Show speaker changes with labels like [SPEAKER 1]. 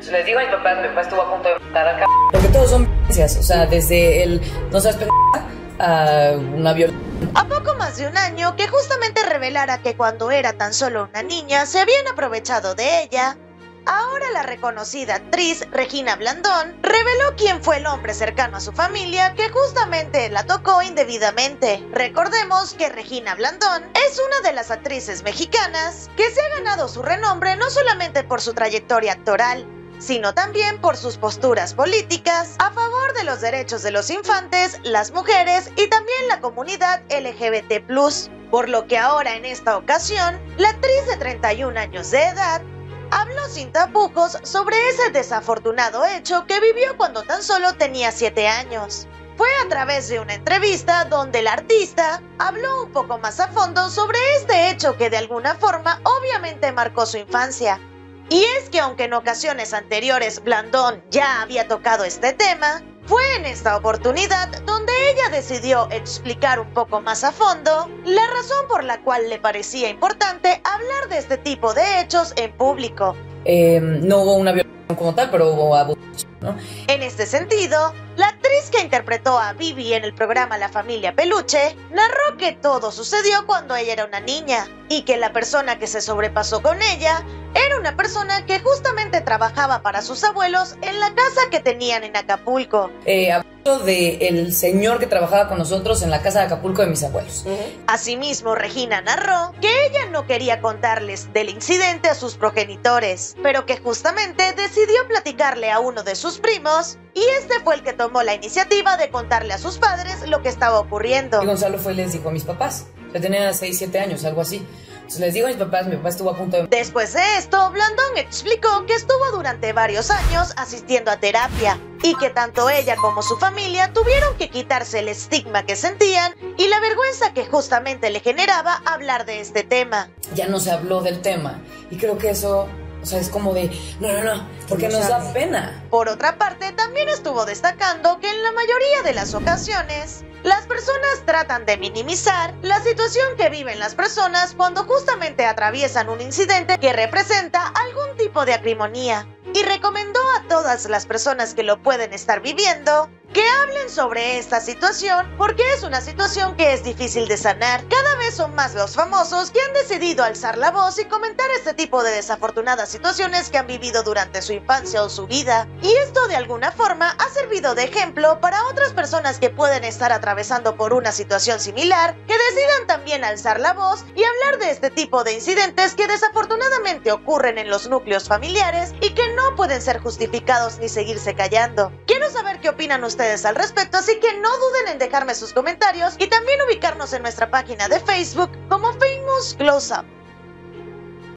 [SPEAKER 1] Les digo a mi papá estuvo a punto de matar al cabrón. Porque todos son violencias, o sea, desde el no seas pendeja a una violencia.
[SPEAKER 2] A poco más de un año que justamente revelara que cuando era tan solo una niña se habían aprovechado de ella, ahora la reconocida actriz Regina Blandón reveló quién fue el hombre cercano a su familia que justamente la tocó indebidamente. Recordemos que Regina Blandón es una de las actrices mexicanas que se ha ganado su renombre no solamente por su trayectoria actoral, sino también por sus posturas políticas a favor de los derechos de los infantes, las mujeres y también la comunidad LGBT+. Por lo que ahora en esta ocasión, la actriz de 31 años de edad habló sin tapujos sobre ese desafortunado hecho que vivió cuando tan solo tenía 7 años. Fue a través de una entrevista donde la artista habló un poco más a fondo sobre este hecho que de alguna forma obviamente marcó su infancia. Y es que aunque en ocasiones anteriores Blandón ya había tocado este tema, fue en esta oportunidad donde ella decidió explicar un poco más a fondo la razón por la cual le parecía importante hablar de este tipo de hechos en público.
[SPEAKER 1] No hubo una violación como tal, pero hubo abuso, ¿no?
[SPEAKER 2] En este sentido, la actriz que interpretó a Vivi en el programa La Familia Peluche narró que todo sucedió cuando ella era una niña y que la persona que se sobrepasó con ella era una persona que justamente trabajaba para sus abuelos en la casa que tenían en Acapulco.
[SPEAKER 1] Hablando del señor que trabajaba con nosotros en la casa de Acapulco de mis abuelos.
[SPEAKER 2] Asimismo, Regina narró que ella no quería contarles del incidente a sus progenitores, pero que justamente decidió platicarle a uno de sus primos y este fue el que tomó la iniciativa de contarle a sus padres lo que estaba ocurriendo.
[SPEAKER 1] Y Gonzalo fue y les dijo a mis papás. Yo tenía 6, 7 años, algo así. Entonces les digo a mis papás, mi papá estuvo a punto de...
[SPEAKER 2] Después de esto, Blandón explicó que estuvo durante varios años asistiendo a terapia y que tanto ella como su familia tuvieron que quitarse el estigma que sentían y la vergüenza que justamente le generaba hablar de este tema.
[SPEAKER 1] Ya no se habló del tema y creo que eso... O sea, es como de, no, porque nos da pena.
[SPEAKER 2] Por otra parte, también estuvo destacando que en la mayoría de las ocasiones, las personas tratan de minimizar la situación que viven las personas cuando justamente atraviesan un incidente que representa algún tipo de acrimonía. Y recomendó a todas las personas que lo pueden estar viviendo que hablen sobre esta situación porque es una situación que es difícil de sanar. Cada vez son más los famosos que han decidido alzar la voz y comentar este tipo de desafortunadas situaciones que han vivido durante su infancia o su vida. Y esto de alguna forma ha servido de ejemplo para otras personas que pueden estar atravesando por una situación similar, que decidan también alzar la voz y hablar de este tipo de incidentes que desafortunadamente ocurren en los núcleos familiares y que no pueden ser justificados ni seguirse callando. Quiero saber qué opinan ustedes al respecto, así que no duden en dejarme sus comentarios y también ubicarnos en nuestra página de Facebook como Famous Close Up.